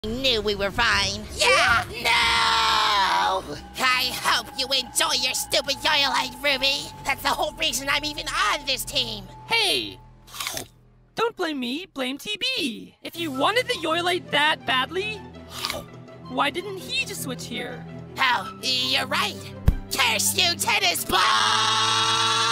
Knew we were fine. Yeah! No! I hope you enjoy your stupid Yoyolite, Ruby. That's the whole reason I'm even on this team. Hey! Don't blame me, blame TB. If you wanted the Yoyolite that badly, why didn't he just switch here? Oh, you're right. Curse you, tennis ball!